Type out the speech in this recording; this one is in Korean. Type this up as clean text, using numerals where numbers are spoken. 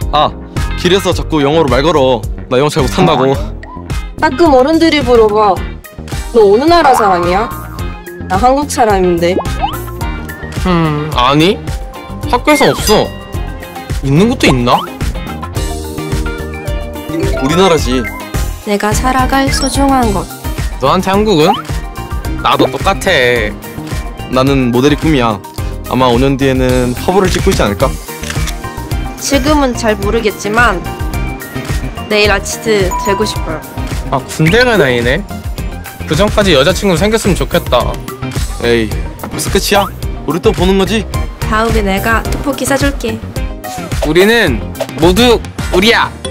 아, 길에서 자꾸 영어로 말 걸어. 나 영어 잘 못한다고. 가끔 어른들이 물어봐. 너 어느 나라 사람이야? 나 한국 사람인데. 아니? 학교에선 없어. 있는 것도 있나? 우리나라지. 내가 살아갈 소중한 것. 너한테 한국은? 나도 똑같아. 나는 모델이 꿈이야. 아마 5년 뒤에는 화보를 찍고 있지 않을까? 지금은 잘 모르겠지만 내일 아티스트 되고 싶어요. 아, 군대가 나이네. 그 전까지 여자친구 생겼으면 좋겠다. 에이, 벌써 끝이야? 우리 또 보는 거지? 다음에 내가 떡볶이 사줄게. 우리는 모두 우리야.